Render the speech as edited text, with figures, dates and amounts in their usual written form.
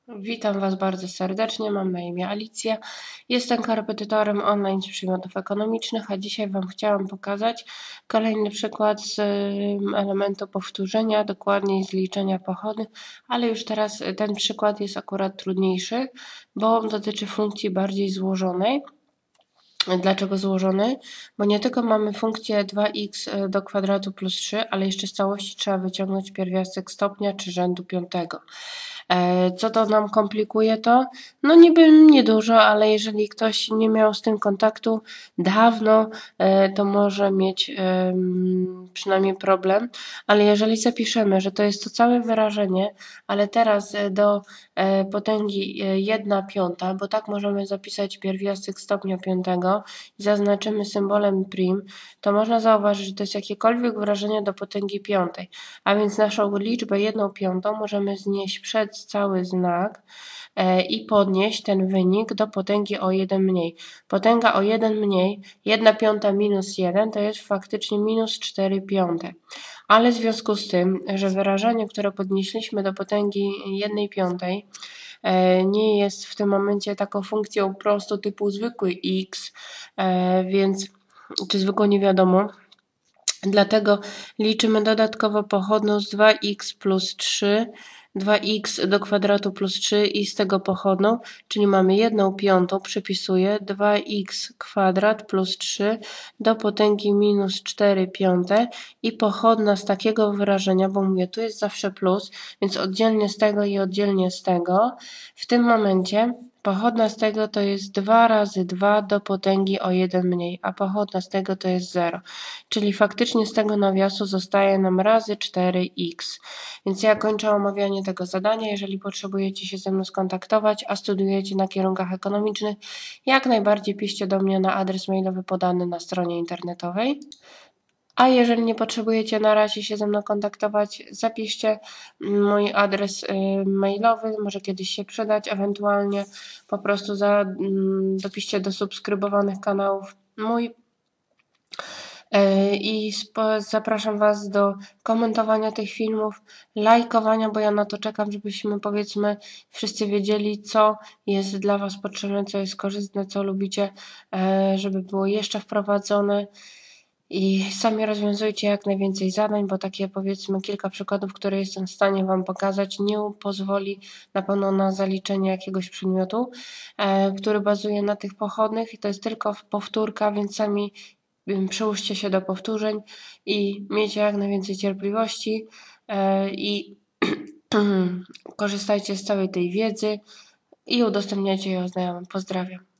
Witam Was bardzo serdecznie, mam na imię Alicja. Jestem korepetytorem online z przedmiotów ekonomicznych, a dzisiaj Wam chciałam pokazać kolejny przykład z elementu powtórzenia, dokładniej z liczenia pochodnych, ale już teraz ten przykład jest akurat trudniejszy, bo dotyczy funkcji bardziej złożonej. Dlaczego złożony? Bo nie tylko mamy funkcję 2x do kwadratu plus 3, ale jeszcze z całości trzeba wyciągnąć pierwiastek stopnia czy rzędu piątego. Co to nam komplikuje to? No niby niedużo, ale jeżeli ktoś nie miał z tym kontaktu dawno, to może mieć przynajmniej problem, ale jeżeli zapiszemy, że to jest to całe wyrażenie, ale teraz do potęgi 1/5, bo tak możemy zapisać pierwiastek stopnia piątego i zaznaczymy symbolem prim, to można zauważyć, że to jest jakiekolwiek wyrażenie do potęgi piątej, a więc naszą liczbę 1/5 możemy znieść przed cały znak i podnieść ten wynik do potęgi o 1 mniej. Potęga o 1 mniej, 1/5 minus 1 to jest faktycznie minus 4/5. Ale w związku z tym, że wyrażenie, które podnieśliśmy do potęgi 1/5 nie jest w tym momencie taką funkcją prostu typu zwykły x, więc czy zwykłą niewiadomą, dlatego liczymy dodatkowo pochodną z 2x plus 3, 2x do kwadratu plus 3 i z tego pochodną, czyli mamy 1/5, przypisuję 2x kwadrat plus 3 do potęgi minus 4/5 i pochodna z takiego wyrażenia, bo mówię, tu jest zawsze plus, więc oddzielnie z tego i oddzielnie z tego, w tym momencie pochodna z tego to jest 2 razy 2 do potęgi o 1 mniej, a pochodna z tego to jest 0. Czyli faktycznie z tego nawiasu zostaje nam razy 4x. Więc ja kończę omawianie tego zadania. Jeżeli potrzebujecie się ze mną skontaktować, a studiujecie na kierunkach ekonomicznych, jak najbardziej piszcie do mnie na adres mailowy podany na stronie internetowej. A jeżeli nie potrzebujecie na razie się ze mną kontaktować, zapiszcie mój adres mailowy, może kiedyś się przydać, ewentualnie po prostu dopiszcie do subskrybowanych kanałów mój i zapraszam Was do komentowania tych filmów, lajkowania, bo ja na to czekam, żebyśmy powiedzmy wszyscy wiedzieli, co jest dla Was potrzebne, co jest korzystne, co lubicie, żeby było jeszcze wprowadzone. I sami rozwiązujcie jak najwięcej zadań, bo takie powiedzmy kilka przykładów, które jestem w stanie Wam pokazać, nie pozwoli na pewno na zaliczenie jakiegoś przedmiotu, który bazuje na tych pochodnych i to jest tylko powtórka, więc sami przyłóżcie się do powtórzeń i miejcie jak najwięcej cierpliwości i korzystajcie z całej tej wiedzy i udostępniajcie ją znajomym. Pozdrawiam.